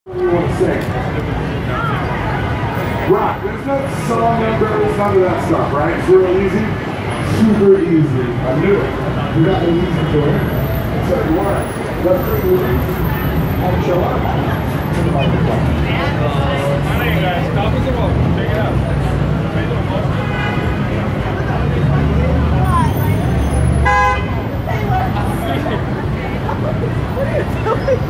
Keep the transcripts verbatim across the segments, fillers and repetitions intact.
You want to sing? Rock, there's no song numbers, none of that stuff, right? It's real easy? Super easy. I knew it. You got the easy for it. So you want it. Let's bring you in and show up. Hi guys, coffee's involved. Check it out. What are you doing?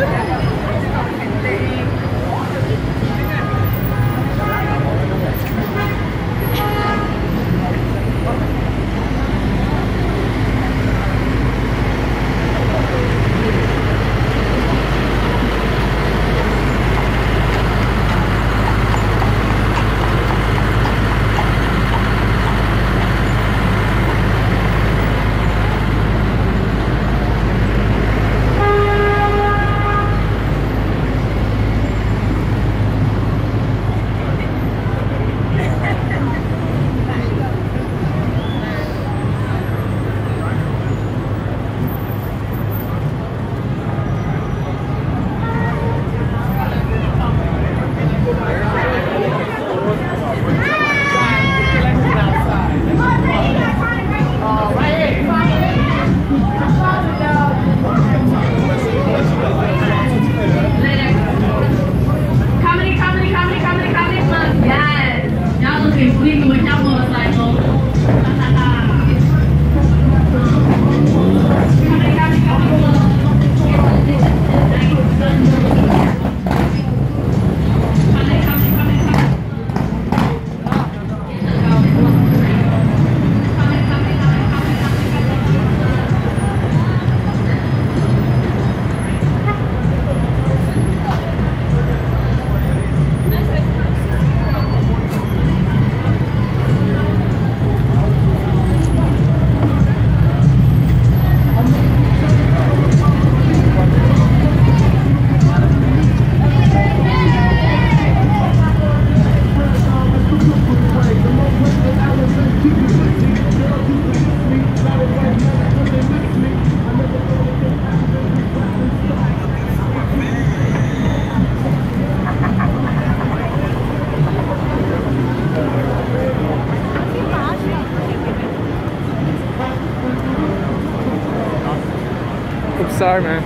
Sorry, man.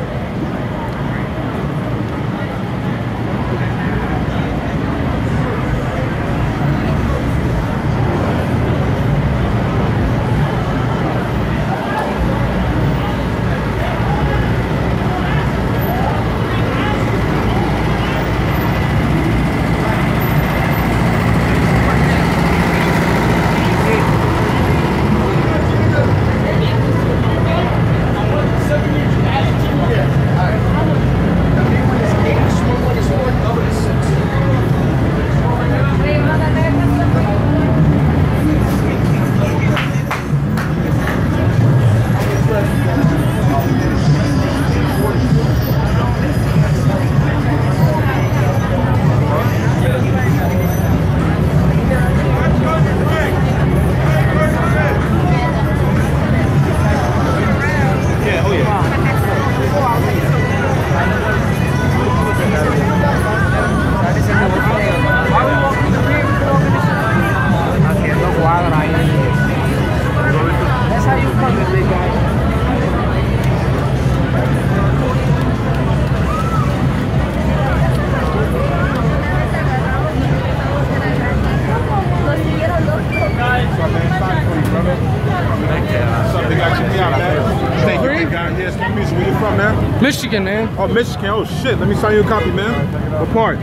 Michigan, man. Oh, Michigan. Oh, shit. Let me sign you a copy, man. What part?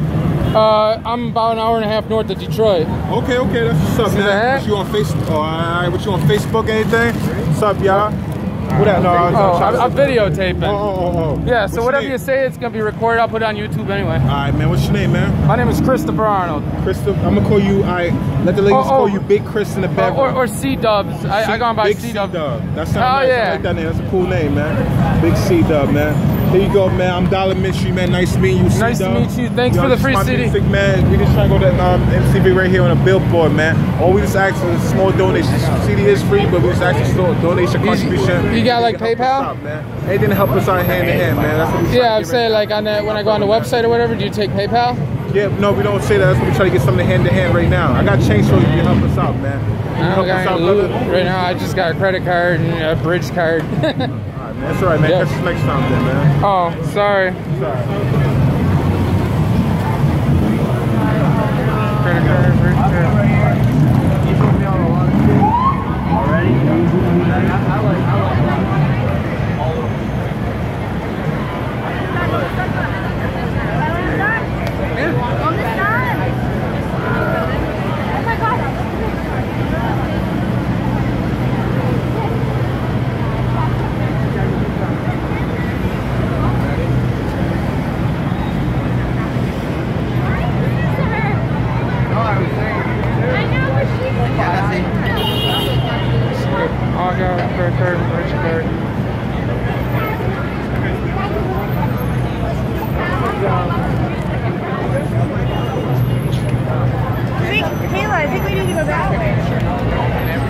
Uh, I'm about an hour and a half north of Detroit. Okay, okay. That's what's up, See man. that? What you on Facebook? Oh, all right. What you on Facebook, anything? What's up, y'all? What that? No, I was, oh, I was I'm, I'm videotaping. Oh, oh, oh, oh. Yeah, What's so whatever you say, it's going to be recorded. I'll put it on YouTube anyway. All right, man. What's your name, man? My name is Christopher Arnold. Christopher, I'm going to call you, I let the ladies oh, oh. call you Big Chris in the bedroom. Or, or, or C-Dubs. I, I gone by Big C-Dubs. C-Dub. That sounds oh, nice. Yeah. I like that name. That's a cool name, man. Big C-Dub, man. Here you go, man. I'm Dollar Mystery, man. Nice to meet you. Nice to meet you. Thanks Yo, for the this free is my C D. music, man. We just trying to go to um, M T V right here on a billboard, man. All we just ask is a small donation. C D is free, but we just ask for a donation contribution. You got like Anything to help PayPal? us out, man. Anything to help us out hand to hand, man. That's what we try Yeah, to I'm get saying right like on the, when I go on the website or whatever, do you take PayPal? now. Yeah, no, we don't say that. That's what we try to get something hand to hand right now. I got change so you can help us out, man. I Help don't us got out, any loot brother. right now. I just got a credit card and a bridge card. All right, man. That's all right, man. Yep. Catch us next time, then, man. Oh, sorry. Sorry. Credit card, bridge card. Oh, I got a credit card and bridge card. I think, Kayla, I think we need to go that way.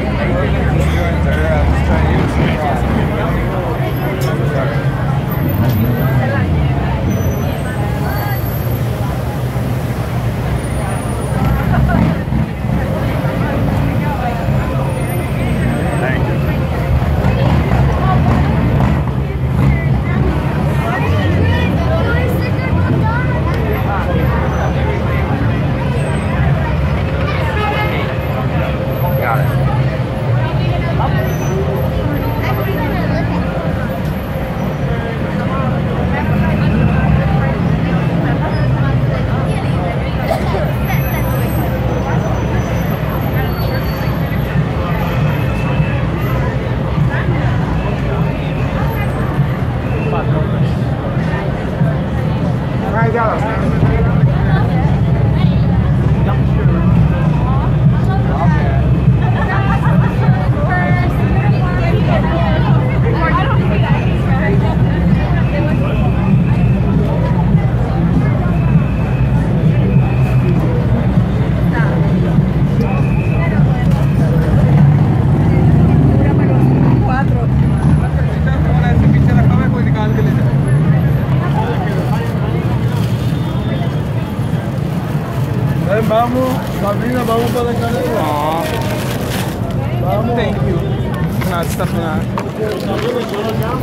Vamos, Sabrina, vamos para la carrera. Vamos. Thank you. No, it's definitely not.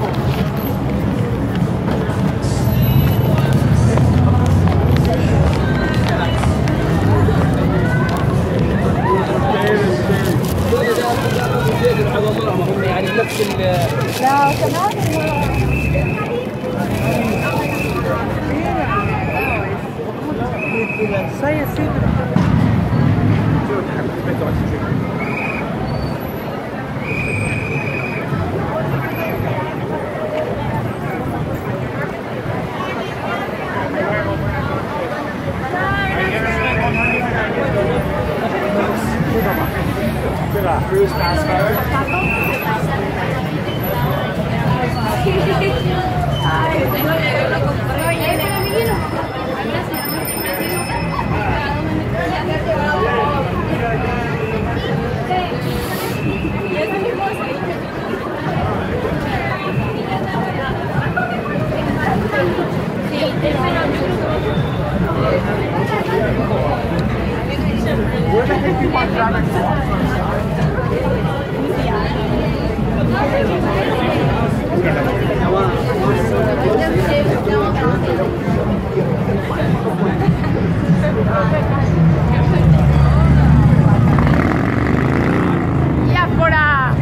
لا كمان soy así. Where the heck do you want traffic Ya fuera.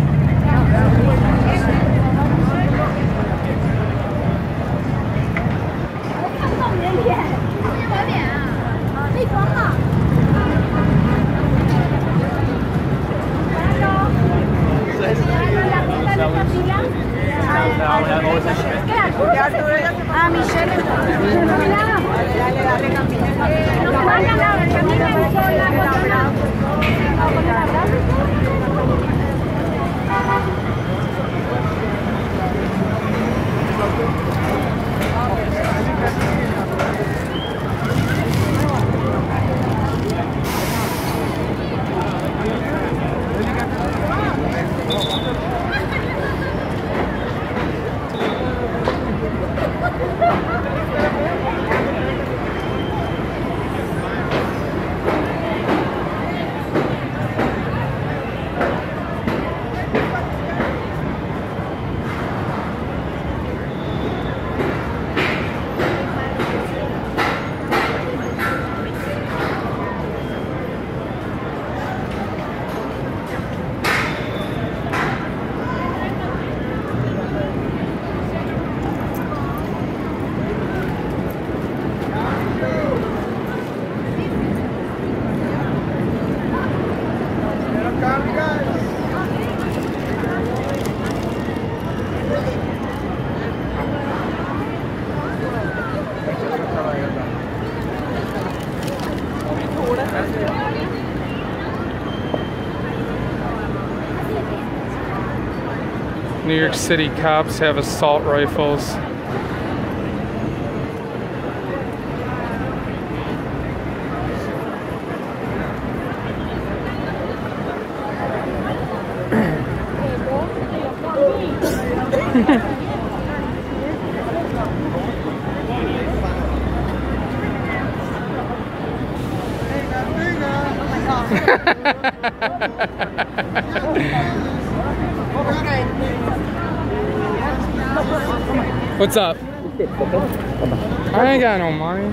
A Michelle. New York City cops have assault rifles. What's up? I ain't got no money.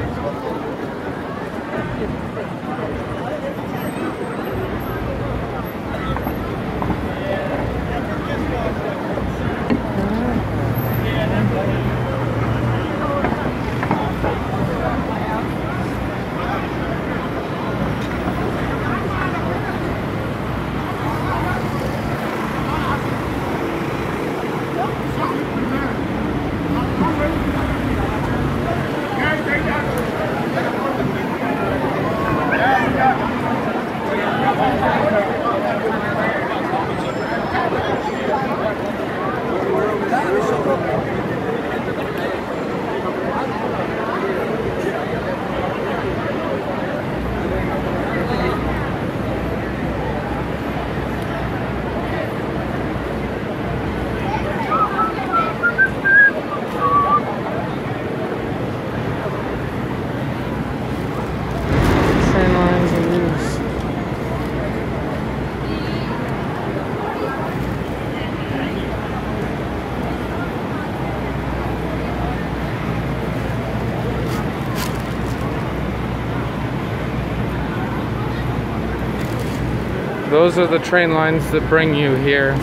Those are the train lines that bring you here.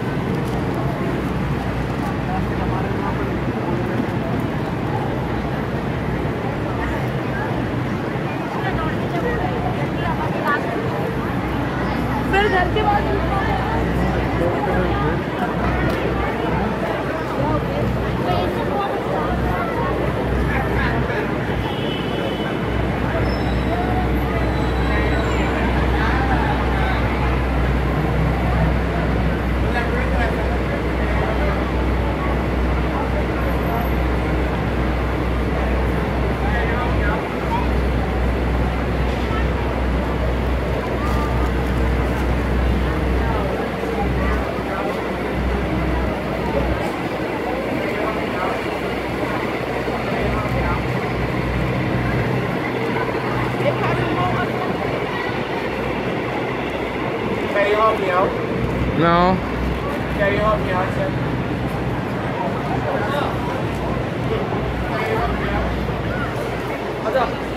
Can you help me out? No. Can you help me out, sir? What's up?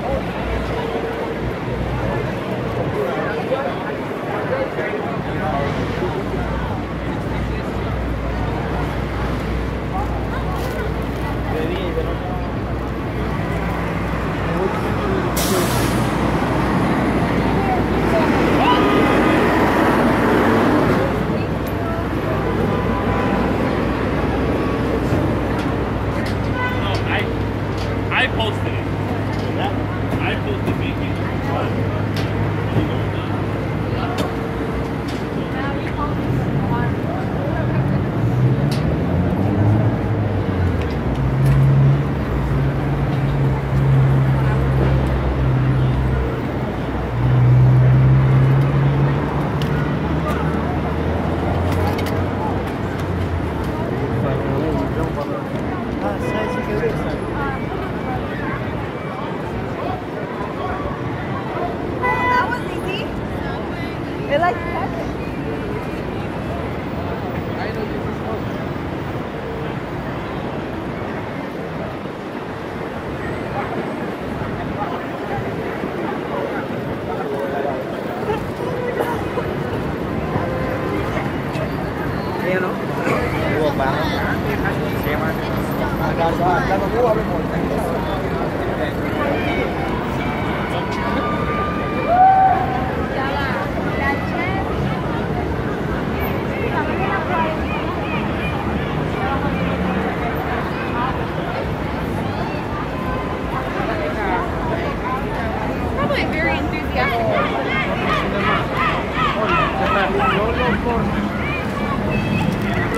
I posted it. I posted making. They like that. Ayan o. Iwa ba? Nagagawa. Nagagawa mo. Probably very enthusiastic.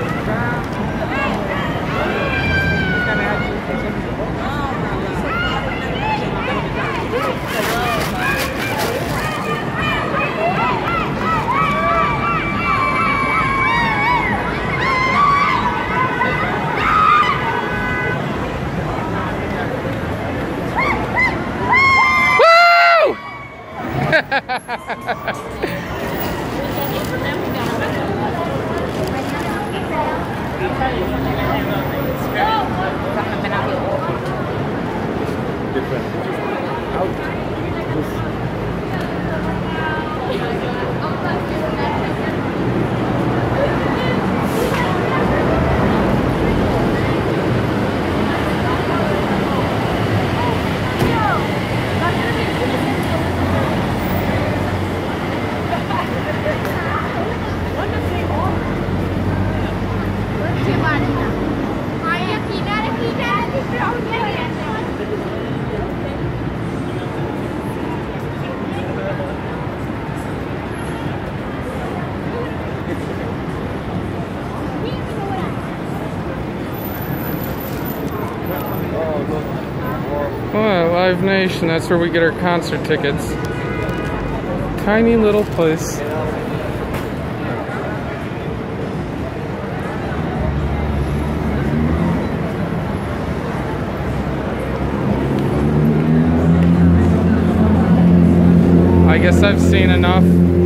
Oh, Live Nation, that's where we get our concert tickets. Tiny little place. I guess I've seen enough.